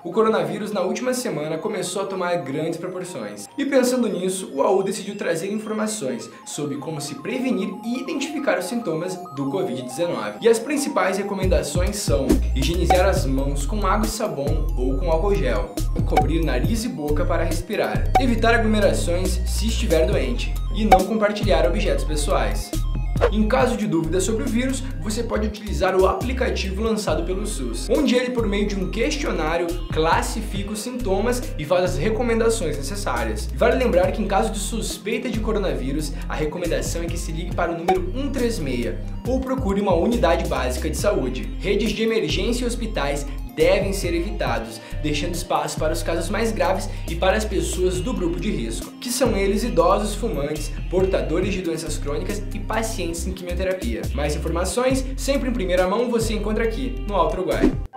O coronavírus na última semana começou a tomar grandes proporções. E pensando nisso, o AU decidiu trazer informações sobre como se prevenir e identificar os sintomas do Covid-19. E as principais recomendações são higienizar as mãos com água e sabão ou com álcool gel, cobrir nariz e boca para respirar, evitar aglomerações se estiver doente e não compartilhar objetos pessoais. Em caso de dúvida sobre o vírus, você pode utilizar o aplicativo lançado pelo SUS, onde ele, por meio de um questionário, classifica os sintomas e faz as recomendações necessárias. Vale lembrar que em caso de suspeita de coronavírus, a recomendação é que se ligue para o número 136 ou procure uma unidade básica de saúde. Redes de emergência e hospitais devem ser evitados, deixando espaço para os casos mais graves e para as pessoas do grupo de risco, que são eles idosos, fumantes, portadores de doenças crônicas e pacientes em quimioterapia. Mais informações, sempre em primeira mão, você encontra aqui no Alto Uruguai.